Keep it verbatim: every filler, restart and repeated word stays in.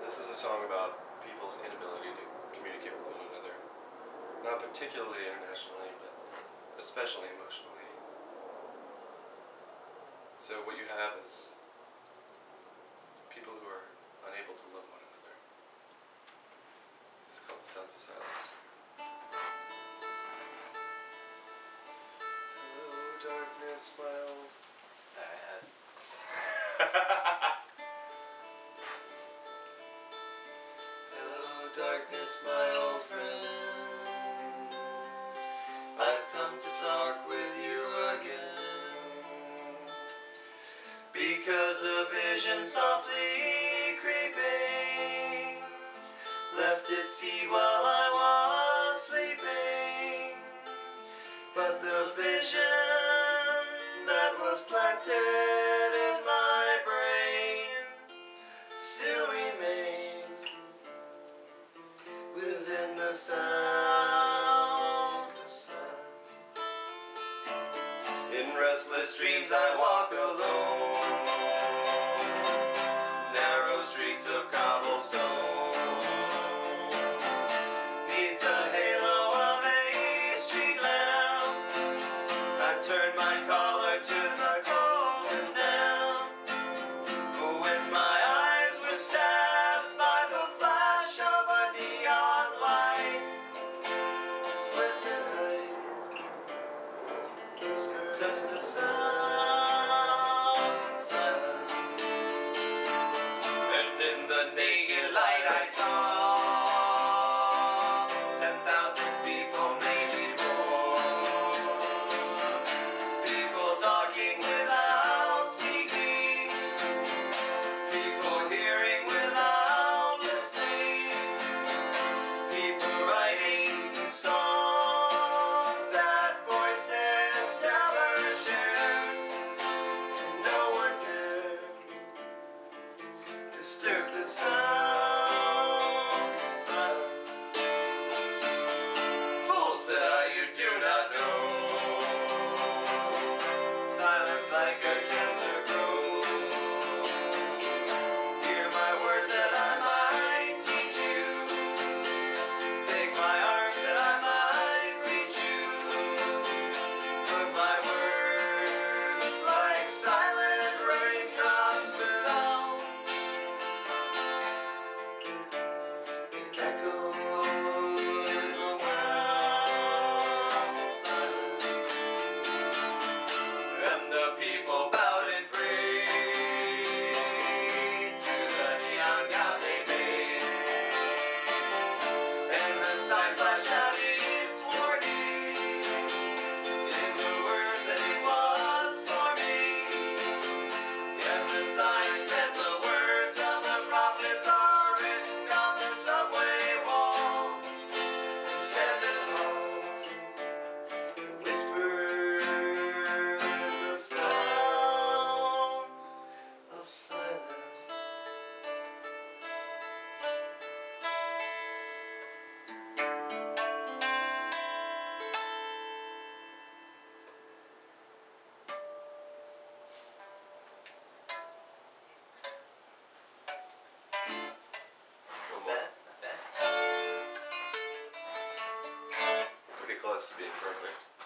This is a song about people's inability to communicate with one another. Not particularly internationally, but especially emotionally. So what you have is people who are unable to love one another. It's called Sounds of Silence. Hello, darkness, my old... Sad. Hello, darkness, my old friend. I've come to talk with you again, because a vision softly creeping left its seed while I was sleeping. But the vision that was planted in my brain still remains within the sound of silence. In restless dreams I walk alone, narrow streets of cobblestone, neath the halo of a street lamp. I turn my collar to the cold and damp. When my eyes were stabbed by the flash of a neon light, split the night, touch the sound of silence. And in the naked light I saw ten thousand people, maybe more. People talking without speaking, people hearing without listening, people writing songs that voices never shared. No one dared disturb the sound of silence. Fool, said I, you do not know. Silence like a cancer grows. Hear my words that I might teach you. Take my arms that I might reach you. Put my words like silent raindrops down, and echo in the wells of silence. And the people bowed and prayed to the neon god they made, and the sign flashed out its warning in the words that it was forming. And the sign said the words of the prophets are written on the subway walls and tenement halls, whispered the sound of silence. One more. Not bad, not bad. Pretty close to being perfect.